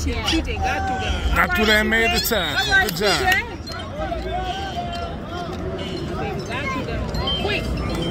TJ got through that. Got through that and made the time. Good job. Got through that quick.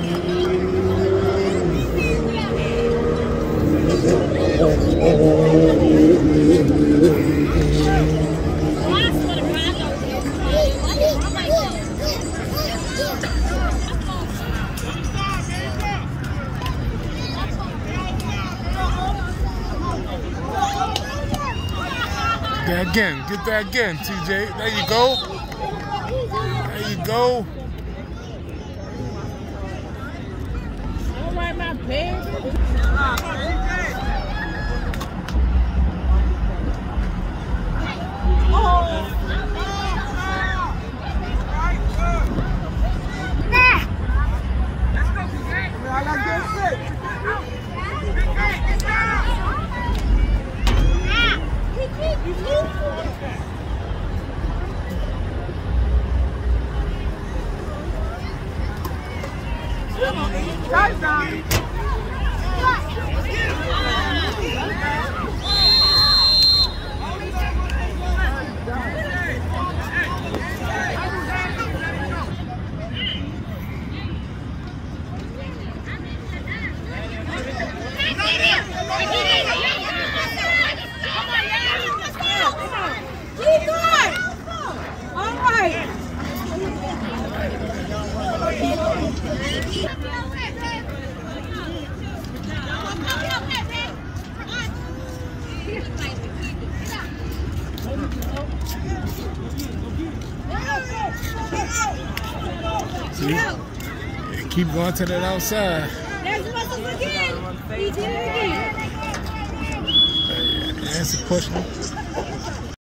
Get that again, TJ. There you go. There you go. All right, my baby. See? Keep going to that outside. There's muscles again. He did it again. That's a question.